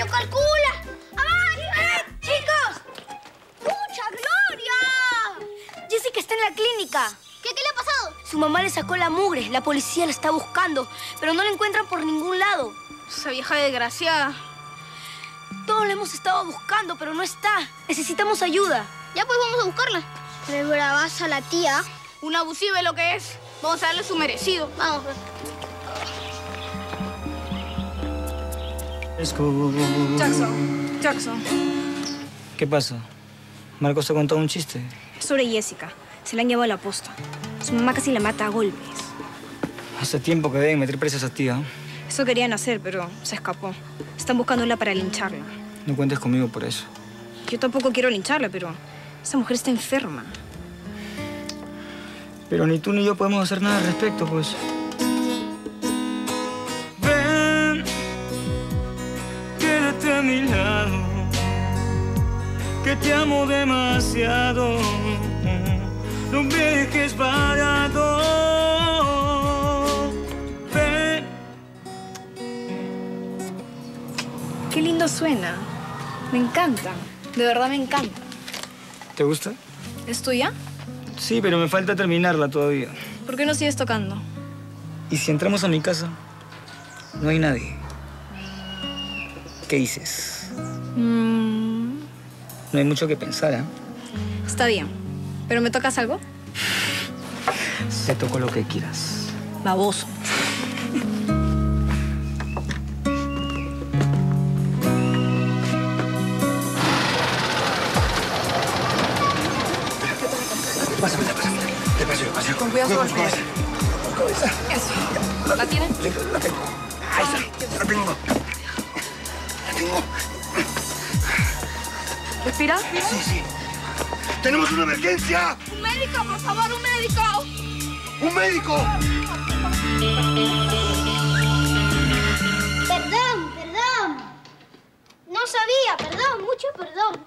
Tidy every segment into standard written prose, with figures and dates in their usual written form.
¡No calcula! ¡Avance! ¡Chicos! ¡Mucha gloria! Jessica está en la clínica. ¿Qué le ha pasado? Su mamá le sacó la mugre. La policía la está buscando, pero no la encuentran por ningún lado. Esa vieja desgraciada. Todos la hemos estado buscando, pero no está. Necesitamos ayuda. Ya pues vamos a buscarla. Pero bravaza la tía. Una abusiva es lo que es. Vamos a darle su merecido. Vamos. Jackson. ¿Qué pasa? ¿Marcos te ha contado un chiste? Es sobre Jessica. Se la han llevado a la posta. Su mamá casi la mata a golpes. Hace tiempo que deben meter presa a esa tía. Eso querían hacer, pero se escapó. Están buscándola para lincharla. No cuentes conmigo por eso. Yo tampoco quiero lincharla, pero esa mujer está enferma. Pero ni tú ni yo podemos hacer nada al respecto, pues. Ven, quédate a mi lado, que te amo demasiado. No me dejes parado. Ven. Qué lindo suena. Me encanta. De verdad me encanta. ¿Te gusta? ¿Es tuya? Sí, pero me falta terminarla todavía. ¿Por qué no sigues tocando? ¿Y si entramos a mi casa? No hay nadie. ¿Qué dices? No hay mucho que pensar, ¿eh? Está bien. ¿Pero me tocas algo? Te toco lo que quieras. Baboso. Pásame. Despacio. Con cuidado, con cabeza. Eso. ¿La tiene? La tengo. Ahí está. La tengo. ¿Respira? Sí. ¡Tenemos una emergencia! ¡Un médico, por favor, un médico! ¡Un médico! Perdón. No sabía, perdón, mucho perdón.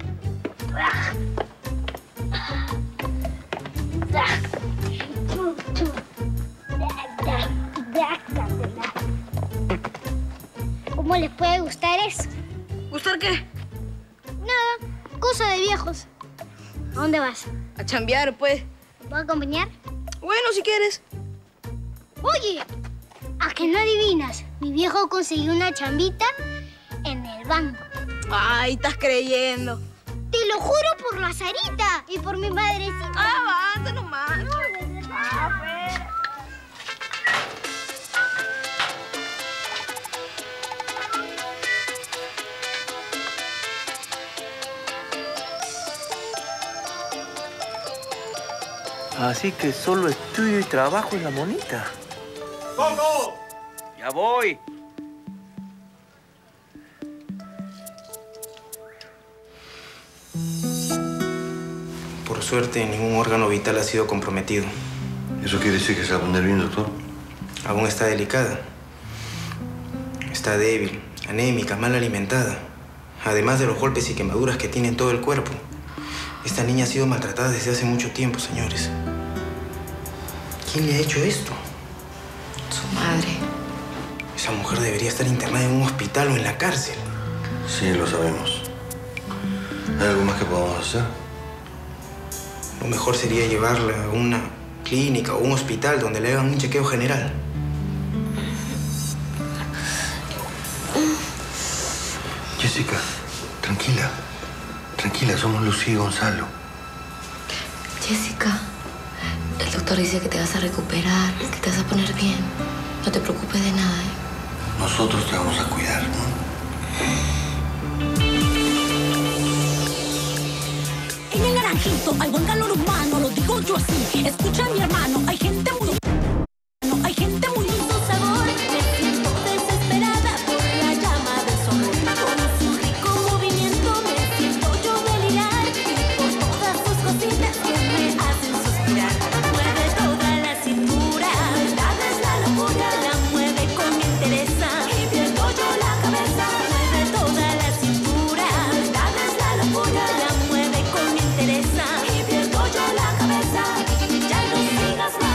¿Cómo les puede gustar eso? ¿Gustar qué? Nada, cosa de viejos. ¿A dónde vas? A chambear, pues. ¿Te puedo acompañar? Bueno, si quieres. Oye, ¿a que no adivinas? Mi viejo consiguió una chambita en el banco. Ay, estás creyendo. Te lo juro por la Sarita y por mi madrecita. Avanza nomás. No, de verdad. Así que solo estudio y trabajo en la monita. ¡Coco! ¡Ya voy! Por suerte, ningún órgano vital ha sido comprometido. ¿Eso quiere decir que se va a poner bien, doctor? Aún está delicada. Está débil, anémica, mal alimentada. Además de los golpes y quemaduras que tiene en todo el cuerpo. Esta niña ha sido maltratada desde hace mucho tiempo, señores. ¿Quién le ha hecho esto? Su madre. Esa mujer debería estar internada en un hospital o en la cárcel. Sí, lo sabemos. ¿Hay algo más que podamos hacer? Lo mejor sería llevarla a una clínica o un hospital donde le hagan un chequeo general. Jessica, tranquila. Tranquila, somos Lucía y Gonzalo. Jessica, el doctor dice que te vas a recuperar, que te vas a poner bien. No te preocupes de nada, ¿eh? Nosotros te vamos a cuidar, ¿no? En el naranjito hay buen calor humano, lo digo yo así. Escucha, mi hermano, hay gente muy... hay gente muy lindo sabor. Me siento desesperada por la llama del sol. Con su rico movimiento me siento yo delirar. Y por todas sus cositas que me hacen suspirar. Mueve toda la cintura, verdad es la locura. La mueve con entereza y pierdo yo la cabeza. Mueve toda la cintura, verdad es la locura. La mueve con entereza y pierdo yo la cabeza. Ya no sigas más.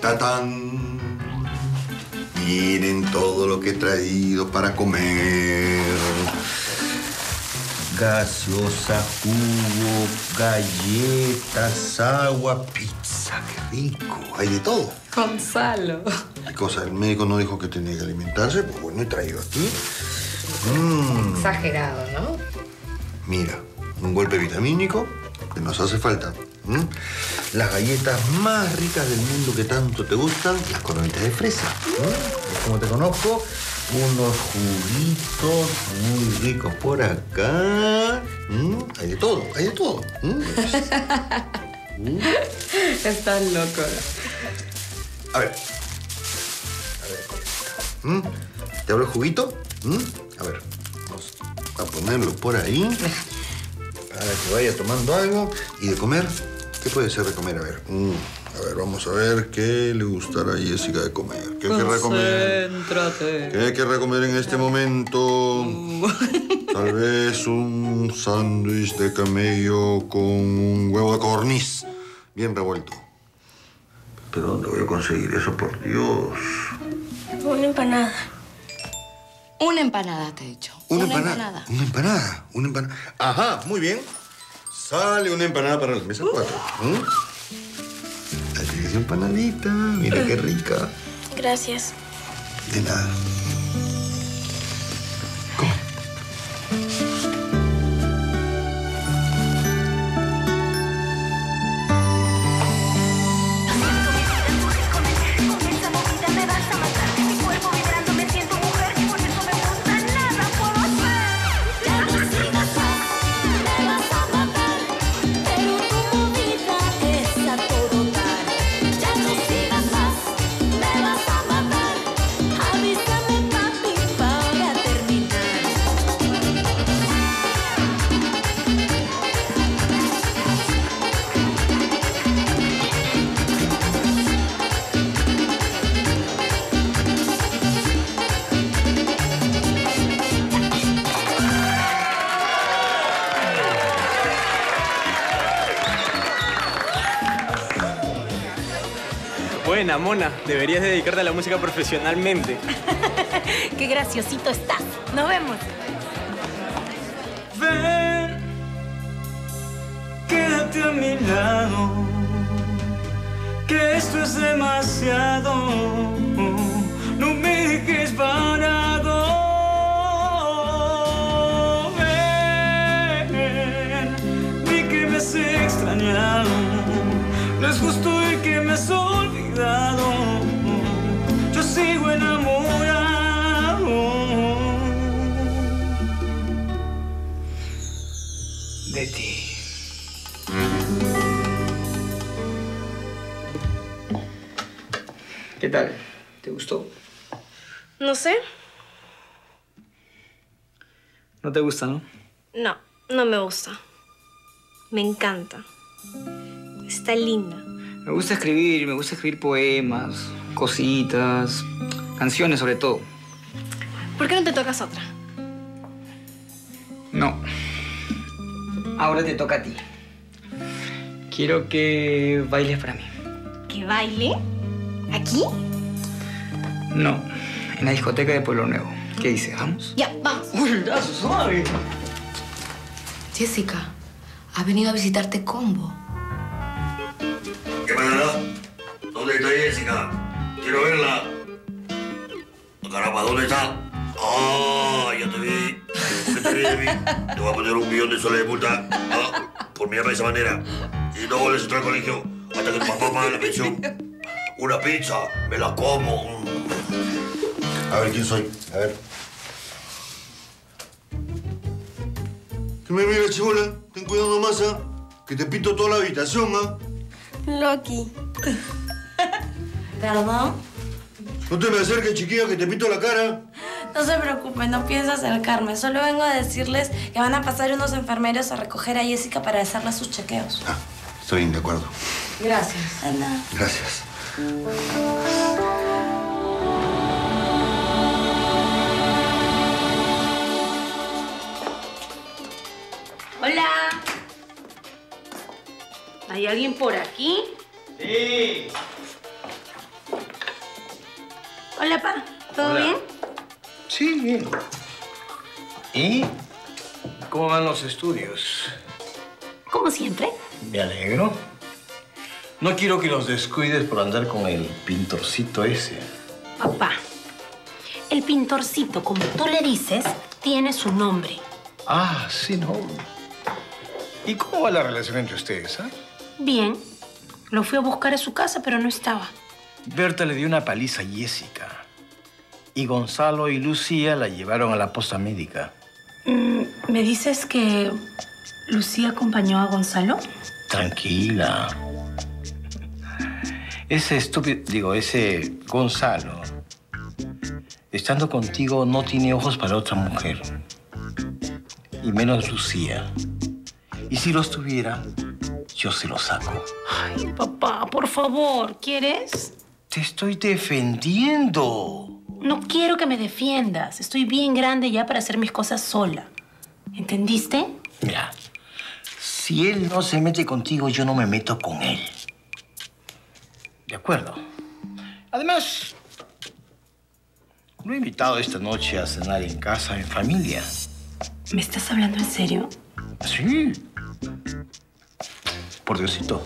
¡Tatán! Miren todo lo que he traído para comer. Gaseosa, jugo, galletas, agua, pizza. ¡Qué rico! Hay de todo. Gonzalo. ¿Qué cosa? El médico no dijo que tenía que alimentarse. Pues bueno, he traído aquí. Exagerado, ¿no? Mira, un golpe vitamínico que nos hace falta. Las galletas más ricas del mundo que tanto te gustan, las coronitas de fresa. Como te conozco, unos juguitos muy ricos por acá. Hay de todo, hay de todo. Estás loco. A ver, ¿te abro el juguito? A ver, vamos a ponerlo por ahí para que vaya tomando algo. ¿Y de comer? ¿Qué puede ser de comer? A ver, vamos a ver qué le gustará a Jessica de comer. ¿Qué querrá comer? Concéntrate. ¿Qué querrá comer en este momento? Tal vez un sándwich de camello con un huevo de codorniz bien revuelto. ¿Pero dónde voy a conseguir eso, por Dios? Una empanada. Una empanada, te he dicho. Una empanada. Una empanada. Una empanada. Ajá, muy bien. Sale una empanada para la mesa 4. Así es, empanadita. Mira qué rica. Gracias. De nada. Come. Buena, Mona. Deberías dedicarte a la música profesionalmente. Qué graciosito estás. Nos vemos. Ven, quédate a mi lado, que esto es demasiado. No me dejes varado. Ven, di que me has extrañado. No es justo el que me has olvidado. Yo sigo enamorado de ti. ¿Qué tal? ¿Te gustó? No sé. ¿No te gusta, no? No, no me gusta. Me encanta. Está linda. Me gusta escribir poemas, cositas, canciones sobre todo. ¿Por qué no te tocas otra? No. Ahora te toca a ti. Quiero que bailes para mí. ¿Que baile? ¿Aquí? No, en la discoteca de Pueblo Nuevo. ¿Qué dices? ¿Vamos? Ya, vamos. ¡Uy, el brazo suave! Jessica, ha venido a visitarte Combo. ¿Qué pasa? ¿Dónde está Jessica? Quiero verla. Caramba, ¿dónde está? ¡Ah! Ya te vi. ¿Por qué te ríes de mí? Te voy a poner $1 millón de soles de multa por mirarme de esa manera. Y no vuelves a entrar al colegio hasta que tu papá pague la pensión. Una pizza, me la como. A ver, ¿quién soy? A ver. ¿Qué me mira, chibola? Ten cuidado nomás, que te pinto toda la habitación, Loki. ¿Perdón? No te me acerques, chiquilla, que te pinto la cara. No se preocupen, no pienso acercarme. Solo vengo a decirles que van a pasar unos enfermeros a recoger a Jessica para hacerle sus chequeos. Estoy bien, de acuerdo. Gracias. Anda. Gracias. Hola. ¿Hay alguien por aquí? Sí. Hola, pa. ¿Todo Hola. bien? Sí, bien. ¿Y cómo van los estudios? Como siempre. Me alegro. No quiero que los descuides por andar con el pintorcito ese. Papá, el pintorcito, como tú le dices, tiene su nombre. Ah, sí, no. ¿Y cómo va la relación entre ustedes, ah? Bien. Lo fui a buscar a su casa, pero no estaba. Berta le dio una paliza a Jessica. Y Gonzalo y Lucía la llevaron a la posta médica. ¿Me dices que Lucía acompañó a Gonzalo? Tranquila. Ese Gonzalo, estando contigo, no tiene ojos para otra mujer. Y menos Lucía. Y si los tuviera, yo se los saco. Ay, papá, por favor, ¿quieres? Te estoy defendiendo. No quiero que me defiendas. Estoy bien grande ya para hacer mis cosas sola. ¿Entendiste? Mira, si él no se mete contigo, yo no me meto con él. De acuerdo. Además, lo he invitado esta noche a cenar en casa, en familia. ¿Me estás hablando en serio? Sí. Por Diosito.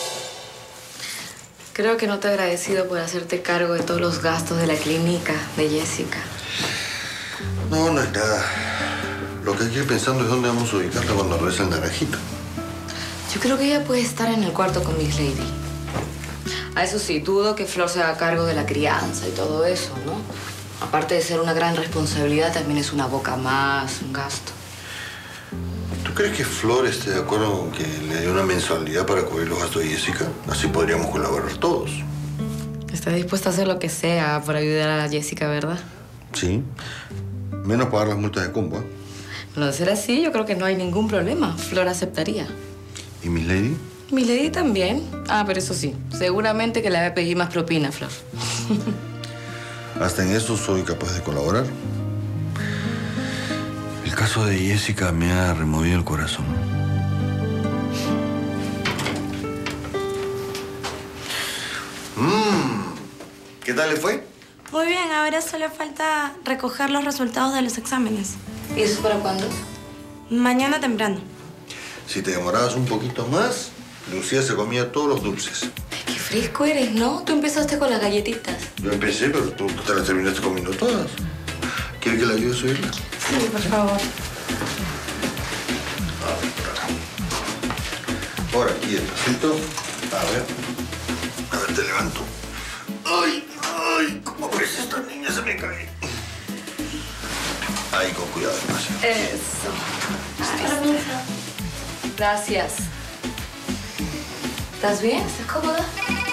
Creo que no te he agradecido por hacerte cargo de todos los gastos de la clínica de Jessica. No, no es nada. Lo que hay que ir pensando es dónde vamos a ubicarla cuando regrese el naranjito. Yo creo que ella puede estar en el cuarto con Miss Lady. A eso sí, dudo que Flor se haga cargo de la crianza y todo eso, ¿no? Aparte de ser una gran responsabilidad, también es una boca más, un gasto. ¿Tú crees que Flor esté de acuerdo con que le dé una mensualidad para cubrir los gastos de Jessica? Así podríamos colaborar todos. Está dispuesta a hacer lo que sea por ayudar a Jessica, ¿verdad? Sí. Menos pagar las multas de combo, ¿eh? Bueno, de ser así, yo creo que no hay ningún problema. Flor aceptaría. ¿Y Miss Lady? Miss Lady también. Ah, pero eso sí, seguramente que le va a pedir más propina, Flor. Hasta en eso soy capaz de colaborar. El caso de Jessica me ha removido el corazón. ¿Qué tal le fue? Muy bien, ahora solo falta recoger los resultados de los exámenes. ¿Y eso para cuándo? Mañana temprano. Si te demorabas un poquito más, Lucía se comía todos los dulces. Qué fresco eres, ¿no? Tú empezaste con las galletitas. Yo empecé, pero tú te las terminaste comiendo todas. ¿Quieres que la ayude a subirla? Sí, por favor. A ver, por acá. Por aquí, despacito. A ver, te levanto. ¡Ay! ¡Ay! ¿Cómo ves? Esta niña se me cae. Ahí, con cuidado, despacio. Eso. Permiso. Gracias. ¿Estás bien? ¿Estás cómoda?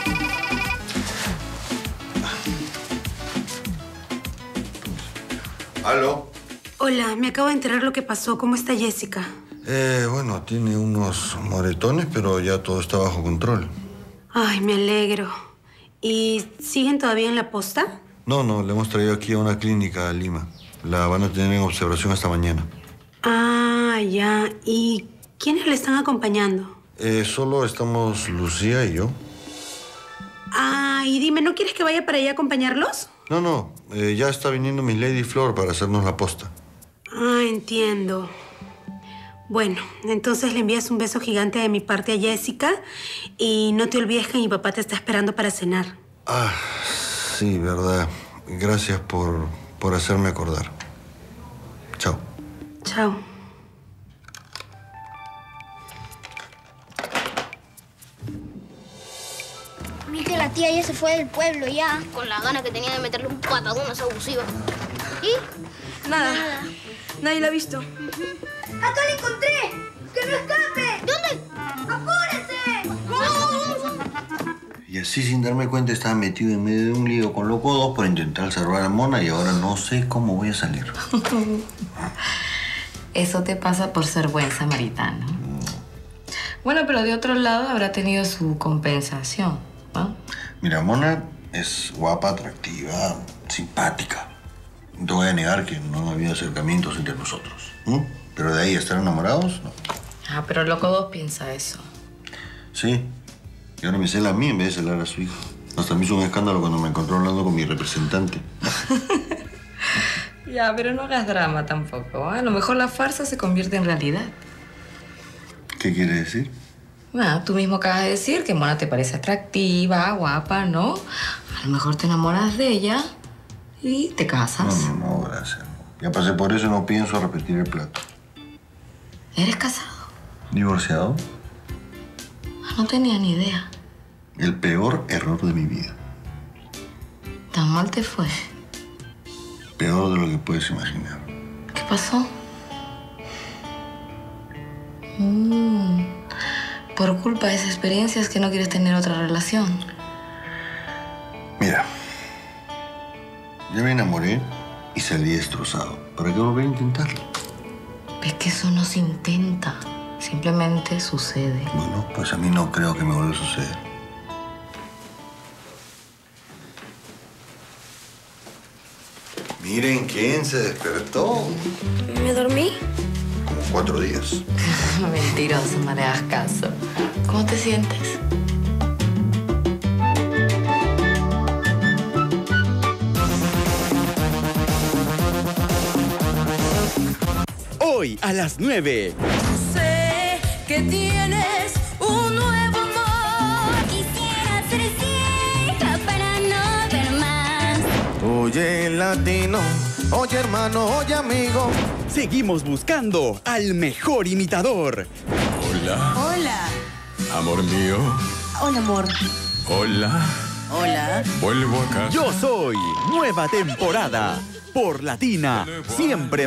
¿Aló? Hola, me acabo de enterar lo que pasó. ¿Cómo está Jessica? Bueno, tiene unos moretones, pero ya todo está bajo control. Ay, me alegro. ¿Y siguen todavía en la posta? No, le hemos traído aquí a una clínica a Lima. La van a tener en observación hasta mañana. Ah, ya. ¿Y quiénes le están acompañando? Solo estamos Lucía y yo. Ah, y dime, ¿no quieres que vaya para allá a acompañarlos? No, ya está viniendo Miss Lady Flor para hacernos la posta. Ah, entiendo. Bueno, entonces le envías un beso gigante de mi parte a Jessica y no te olvides que mi papá te está esperando para cenar. Ah, sí, verdad. Gracias por hacerme acordar. Chao. Chao. Vi que la tía ya se fue del pueblo ya. Con la gana que tenía de meterle un patadón a esa abusiva. ¿Y? Nada. Nadie la ha visto. ¡Acá la encontré! ¡Que no escape! ¿Dónde? ¡Apúrese! ¡Vamos! Y así, sin darme cuenta, estaba metido en medio de un lío con los codos por intentar salvar a Mona y ahora no sé cómo voy a salir. Eso te pasa por ser buen samaritano. Bueno, pero de otro lado habrá tenido su compensación, ¿no? Mira, Mona es guapa, atractiva, simpática. No te voy a negar que no ha habido acercamientos entre nosotros. Pero de ahí a estar enamorados, no. Ah, pero Loco 2 piensa eso. Sí. Y ahora me cela a mí en vez de celar a su hijo. Hasta me hizo un escándalo cuando me encontró hablando con mi representante. Ya, pero no hagas drama tampoco. A lo mejor la farsa se convierte en realidad. ¿Qué quiere decir? Bueno, tú mismo acabas de decir que Mona te parece atractiva, guapa, ¿no? A lo mejor te enamoras de ella y te casas. No, gracias. Ya pasé por eso y no pienso repetir el plato. ¿Eres casado? ¿Divorciado? No tenía ni idea. El peor error de mi vida. ¿Tan mal te fue? Peor de lo que puedes imaginar. ¿Qué pasó? Por culpa de esa experiencia es que no quieres tener otra relación. Mira, ya me enamoré y salí destrozado. ¿Para qué volver a intentarlo? Es que eso no se intenta. Simplemente sucede. Bueno, pues a mí no creo que me vuelva a suceder. Miren quién se despertó. ¿Me dormí? Como 4 días. Mentiroso, no le hagas caso. ¿Cómo te sientes? Hoy a las 9. Sé que tienes un nuevo amor. Quisiera ser ciega para no ver más. Oye, latino, oye, hermano, oye, amigo. Seguimos buscando al mejor imitador. Hola. Hola. Amor mío. Hola, amor. Hola. Hola. Vuelvo a casa. Yo soy nueva temporada por Latina. Siempre.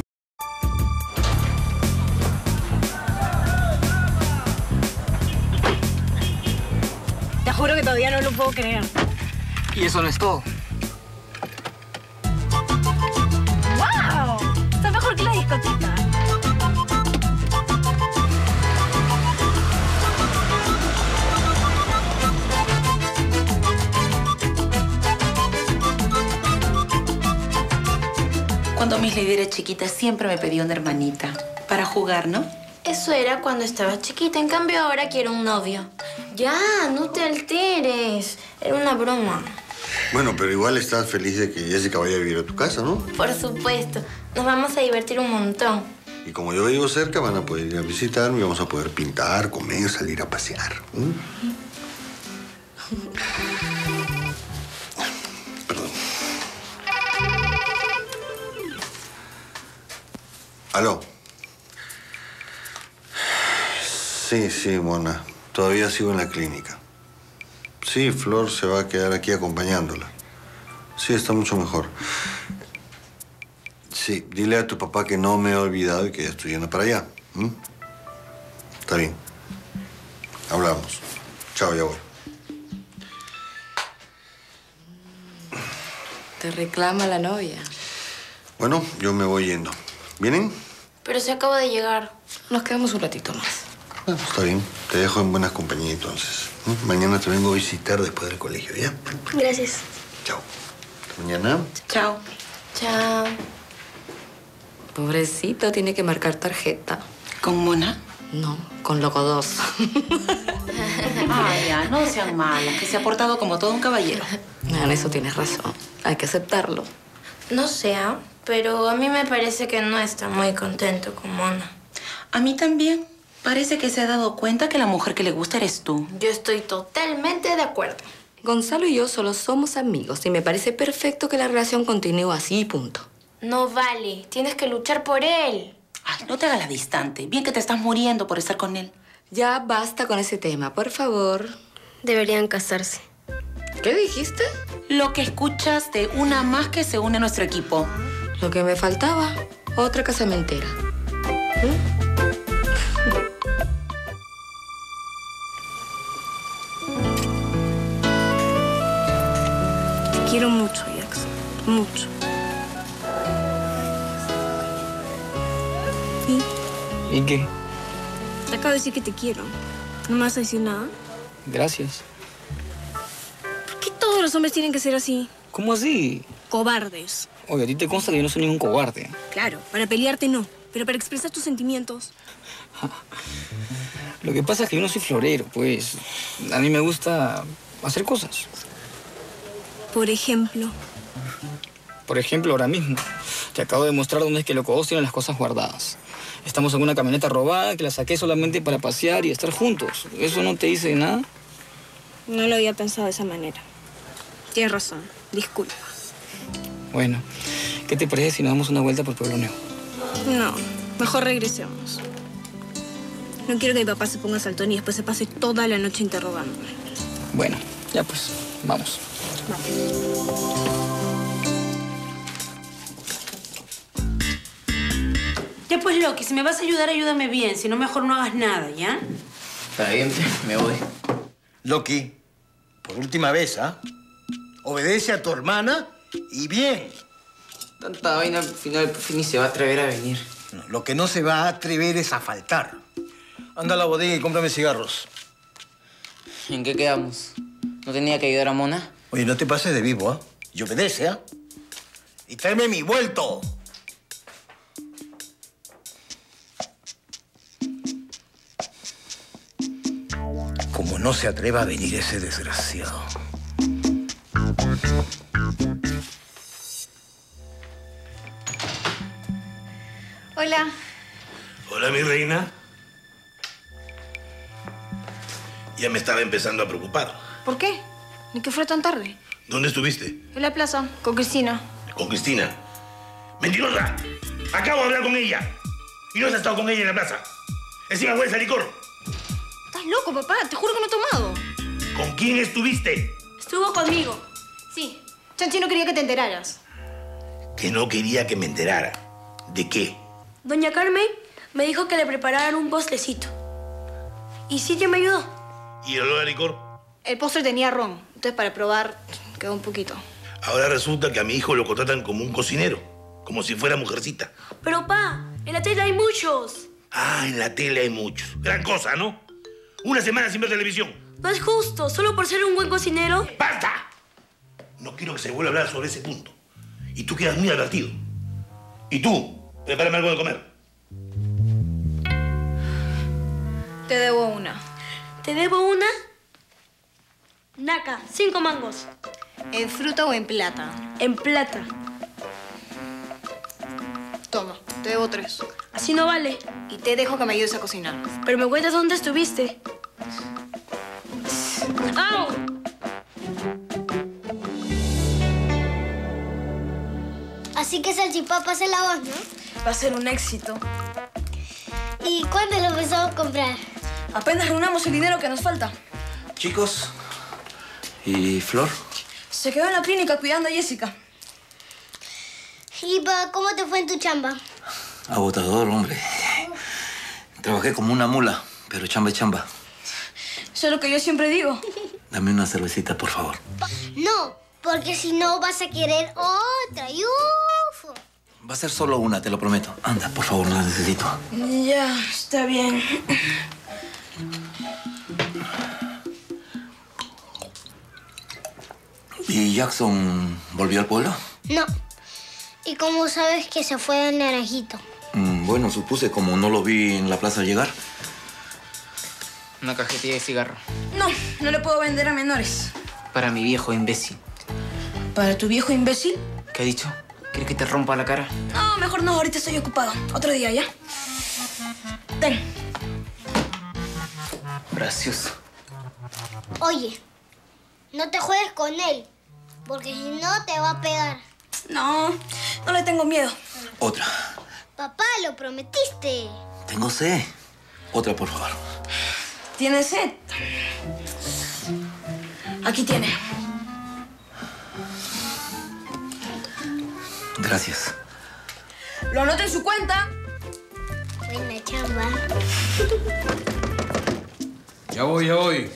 Te juro que todavía no lo puedo creer. Y eso no es todo. ¡Wow! Está mejor que la discoteca. Cuando Miss Lady era chiquita, siempre me pedía una hermanita. Para jugar, ¿no? Eso era cuando estaba chiquita. En cambio, ahora quiero un novio. Ya, no te alteres. Era una broma. Bueno, pero igual estás feliz de que Jessica vaya a vivir a tu casa, ¿no? Por supuesto. Nos vamos a divertir un montón. Y como yo vivo cerca, van a poder ir a visitarme y vamos a poder pintar, comer, salir a pasear. Perdón. ¿Aló? Sí, Mona. Todavía sigo en la clínica. Sí, Flor se va a quedar aquí acompañándola. Sí, está mucho mejor. Sí, dile a tu papá que no me he olvidado y que ya estoy yendo para allá. Está bien. Hablamos. Chao, ya voy. Te reclama la novia. Bueno, yo me voy yendo. ¿Vienen? Pero se acaba de llegar. Nos quedamos un ratito más. Bueno, está bien. Te dejo en buenas compañías entonces. Mañana te vengo a visitar después del colegio, ¿ya? Gracias. Chao. Hasta mañana. Chao. Chao. Pobrecito, tiene que marcar tarjeta. ¿Con Mona? No, con Loco 2. Ay, ya, no sean malas, que se ha portado como todo un caballero. En eso tienes razón. Hay que aceptarlo. No sé, pero a mí me parece que no está muy contento con Mona. A mí también. Parece que se ha dado cuenta que la mujer que le gusta eres tú. Yo estoy totalmente de acuerdo. Gonzalo y yo solo somos amigos y me parece perfecto que la relación continúe así, punto. No vale. Tienes que luchar por él. Ay, no te hagas la distante. Bien que te estás muriendo por estar con él. Ya basta con ese tema, por favor. Deberían casarse. ¿Qué dijiste? Lo que escuchas de una más que se une a nuestro equipo. Lo que me faltaba, otra casamentera. Te quiero mucho, Jackson. Mucho. ¿Y qué? Te acabo de decir que te quiero. ¿No me vas a decir nada? Gracias. ¿Por qué todos los hombres tienen que ser así? ¿Cómo así? Cobardes. Oye, a ti te consta que yo no soy ningún cobarde. Claro, para pelearte no. Pero para expresar tus sentimientos. Lo que pasa es que yo no soy florero, pues. A mí me gusta hacer cosas. Por ejemplo. Por ejemplo, ahora mismo. Te acabo de mostrar dónde es que Loco 2 tiene las cosas guardadas. Estamos en una camioneta robada que la saqué solamente para pasear y estar juntos. ¿Eso no te dice nada? No lo había pensado de esa manera. Tienes razón. Disculpa. Bueno, ¿qué te parece si nos damos una vuelta por Pueblo Nuevo? No, mejor regresemos. No quiero que mi papá se ponga saltón y después se pase toda la noche interrogándome. Bueno, ya pues, vamos. Ya pues, Loki, si me vas a ayudar, ayúdame bien. Si no, mejor no hagas nada, ¿ya? Está bien, me voy. Loki, por última vez, ¿ah? Obedece a tu hermana y bien. Tanta vaina, al final ni se va a atrever a venir. No, lo que no se va a atrever es a faltar. Anda a la bodega y cómprame cigarros. ¿En qué quedamos? ¿No tenía que ayudar a Mona? Oye, no te pases de vivo, ¿ah? Y obedece, ¿ah? Y tráeme mi vuelto. Como no se atreva a venir ese desgraciado. Hola. Hola, mi reina. Ya me estaba empezando a preocupar. ¿Por qué? ¿Ni que fuera tan tarde? ¿Dónde estuviste? En la plaza, con Cristina. Con Cristina. ¡Mentirosa! Acabo de hablar con ella. Y no has estado con ella en la plaza. Encima huele a licor. Estás loco, papá. Te juro que no he tomado. ¿Con quién estuviste? Estuvo conmigo. Sí. Chanchi no quería que te enteraras. Que no quería que me enterara. ¿De qué? Doña Carmen me dijo que le prepararan un postrecito. Y Cintia me ayudó. ¿Y el olor a licor? El postre tenía ron. Entonces, para probar, quedó un poquito. Ahora resulta que a mi hijo lo contratan como un cocinero. Como si fuera mujercita. Pero, pa, en la tele hay muchos. Ah, en la tele hay muchos. Gran cosa, ¿no? Una semana sin ver televisión. No es justo, solo por ser un buen cocinero. ¡Basta! No quiero que se vuelva a hablar sobre ese punto. Y tú quedas muy advertido. Y tú, prepárame algo de comer. Te debo una. ¿Te debo una? Naca, 5 mangos. ¿En fruta o en plata? En plata. Toma, te debo 3. Así no vale. Y te dejo que me ayudes a cocinar. Pero me cuentas dónde estuviste. ¡Au! Así que Salchipapa es la voz, ¿no? Va a ser un éxito. ¿Y cuándo lo empezamos a comprar? Apenas reunamos el dinero que nos falta. Chicos, ¿y Flor? Se quedó en la clínica cuidando a Jessica. ¿Y cómo te fue en tu chamba? Agotador, hombre. Trabajé como una mula, pero chamba es chamba. Eso es lo que yo siempre digo. Dame una cervecita, por favor. No, porque si no vas a querer otra. ¡Ufo! Va a ser solo una, te lo prometo. Anda, por favor, la necesito. Ya, está bien. ¿Y Jackson volvió al pueblo? No. ¿Y cómo sabes que se fue el naranjito? Bueno, supuse como no lo vi en la plaza llegar. Una cajetilla de cigarro. No, no le puedo vender a menores. Para mi viejo imbécil. ¿Para tu viejo imbécil? ¿Qué ha dicho? ¿Quieres que te rompa la cara? No, mejor no, ahorita estoy ocupado. Otro día, ¿ya? Ten. Gracioso. Oye, no te juegues con él, porque si no te va a pegar. No, no le tengo miedo. Otra. Papá, lo prometiste. Tengo sed. Otra, por favor. ¿Tienes sed? Aquí tiene. Gracias. Lo anoto en su cuenta. Buena chamba. Ya voy.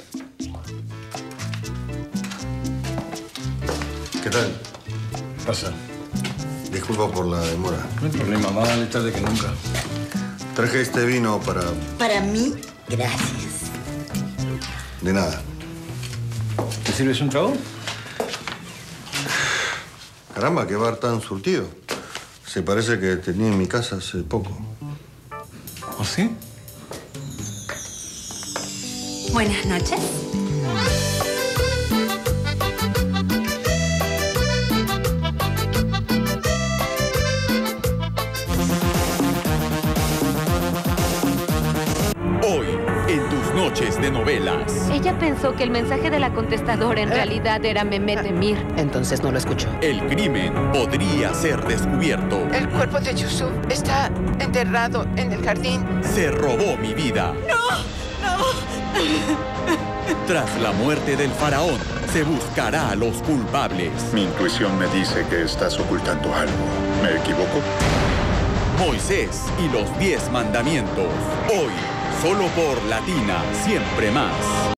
¿Qué tal? Pasa. Disculpa por la demora. No hay problema, más vale tarde que nunca. Traje este vino para... Para mí, gracias. De nada. ¿Te sirves un trago? Caramba, qué bar tan surtido. Se parece que tenía en mi casa hace poco. ¿Oh, sí? Buenas noches. Ella pensó que el mensaje de la contestadora en realidad era Mehmet Emir. Entonces no lo escuchó. El crimen podría ser descubierto. El cuerpo de Yusuf está enterrado en el jardín. Se robó mi vida. ¡No! Tras la muerte del faraón, se buscará a los culpables. Mi intuición me dice que estás ocultando algo. ¿Me equivoco? Moisés y los 10 mandamientos. Hoy, solo por Latina, siempre más.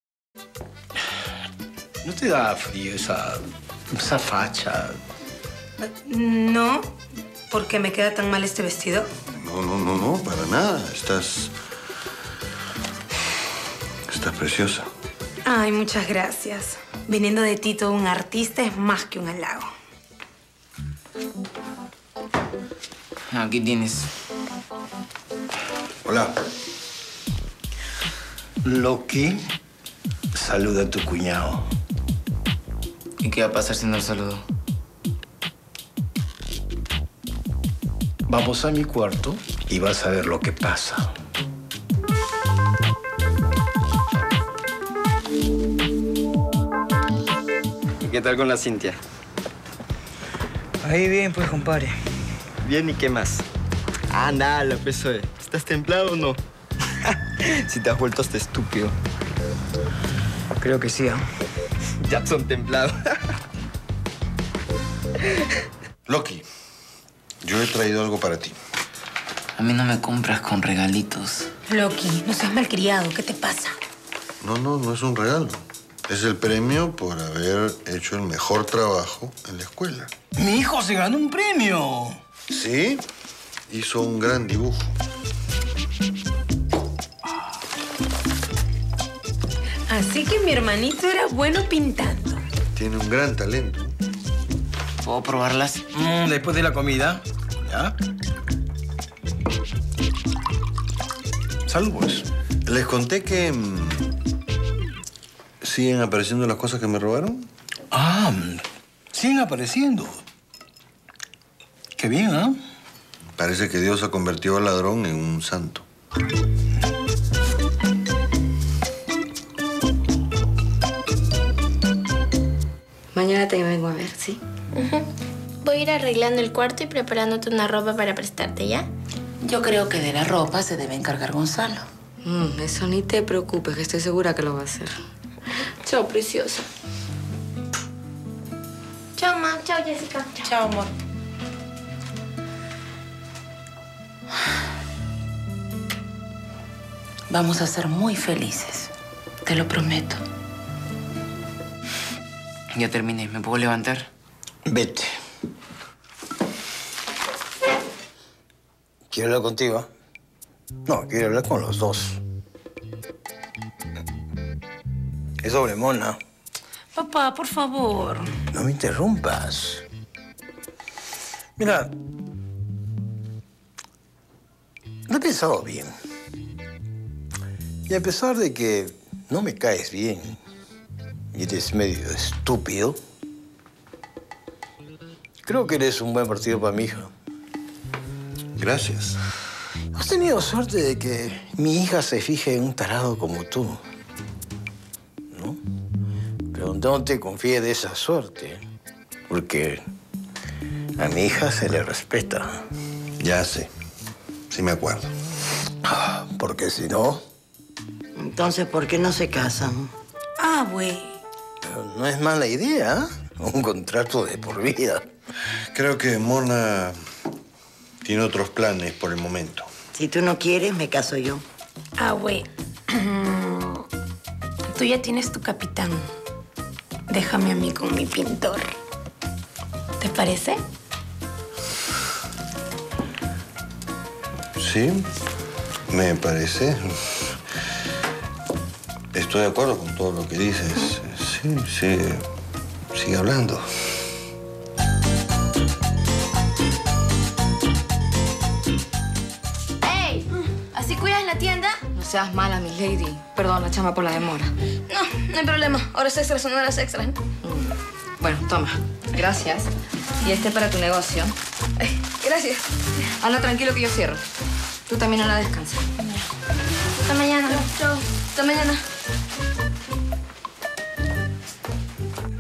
¿No te da frío esa facha? No, ¿por qué me queda tan mal este vestido? No, para nada. Estás preciosa. Ay, muchas gracias. Viniendo de ti, todo un artista es más que un halago. Aquí tienes. Hola. Loki, saluda a tu cuñado. ¿Y qué va a pasar si no el saludo? Vamos a mi cuarto y vas a ver lo que pasa. ¿Qué tal con la Cintia? Ahí bien, pues, compadre. Bien, ¿y qué más? Ah, nada, la PSOE. ¿Estás templado o no? Si te has vuelto hasta estúpido. Creo que sí, ¿eh? Jackson templado. Loki, yo he traído algo para ti. A mí no me compras con regalitos. Loki, no seas malcriado. ¿Qué te pasa? No es un regalo. Es el premio por haber hecho el mejor trabajo en la escuela. ¡Mi hijo se ganó un premio! Sí, hizo un gran dibujo. Así que mi hermanito era bueno pintando. Tiene un gran talento. ¿Puedo probarlas? Después de la comida. ¿Ya? Salud, pues. Les conté que... ¿siguen apareciendo las cosas que me robaron? Ah, siguen apareciendo. Qué bien, ¿ah? Parece que Dios ha convertido al ladrón en un santo. Mañana te vengo a ver, ¿sí? Voy a ir arreglando el cuarto y preparándote una ropa para prestarte, ¿ya? Yo creo que de la ropa se debe encargar Gonzalo. Eso ni te preocupes, que estoy segura que lo va a hacer. Chao, preciosa. Chao, Ma. Chao, Jessica. Chao, amor. Vamos a ser muy felices. Te lo prometo. Ya terminé. ¿Me puedo levantar? Vete. ¿Quiero hablar contigo? No, quiero hablar con los dos. Es doble mona. Papá, por favor. No me interrumpas. Mira, lo he pensado bien. Y a pesar de que no me caes bien y eres medio estúpido, creo que eres un buen partido para mi hija. Gracias. Has tenido suerte de que mi hija se fije en un tarado como tú, ¿no? Pero no te confíes de esa suerte, porque a mi hija se le respeta. Ya sé. Sí me acuerdo. Porque si no... Entonces, ¿por qué no se casan? Ah, güey. Pero no es mala idea, ¿eh? Un contrato de por vida. Creo que Mona tiene otros planes por el momento. Si tú no quieres, me caso yo. Ah, güey. Tú ya tienes tu capitán. Déjame a mí con mi pintor. ¿Te parece? Sí, me parece. Estoy de acuerdo con todo lo que dices. Sí, sigue hablando. ¡Ey! ¿Así cuidas la tienda? No seas mala, mi lady. Perdón, la chama por la demora. No hay problema. Horas extras son horas extras. Bueno, toma. Gracias. Y este para tu negocio. Gracias. Anda tranquilo que yo cierro. Tú también anda a descansar. Hasta mañana. Chao. Hasta mañana.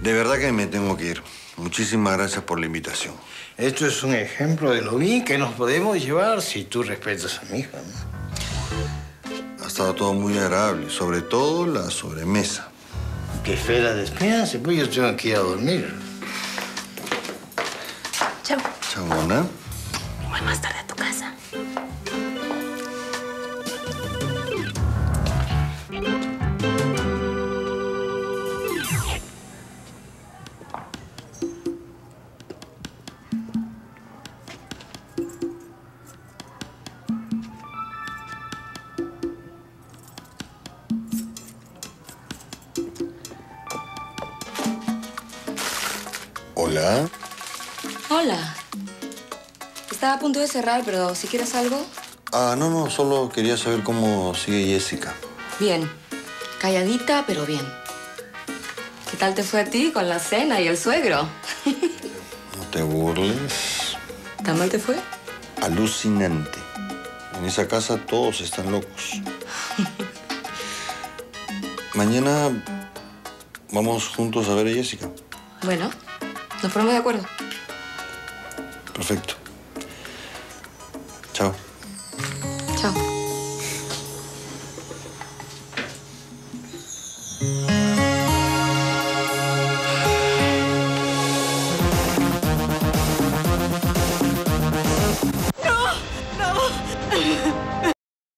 De verdad que me tengo que ir. Muchísimas gracias por la invitación. Esto es un ejemplo de lo bien que nos podemos llevar si tú respetas a mi hija, ¿no? Ha estado todo muy agradable, sobre todo la sobremesa. Que Fela despídanse, pues yo tengo que ir a dormir. Chao. Chao, Mona. Voy más tarde a tu casa. Hola. Hola. Estaba a punto de cerrar, pero si quieres algo... Ah, no, solo quería saber cómo sigue Jessica. Bien. Calladita, pero bien. ¿Qué tal te fue a ti con la cena y el suegro? No te burles. ¿Tan mal te fue? Alucinante. En esa casa todos están locos. Mañana vamos juntos a ver a Jessica. Bueno, nos ponemos de acuerdo. Perfecto. Chao. Chao.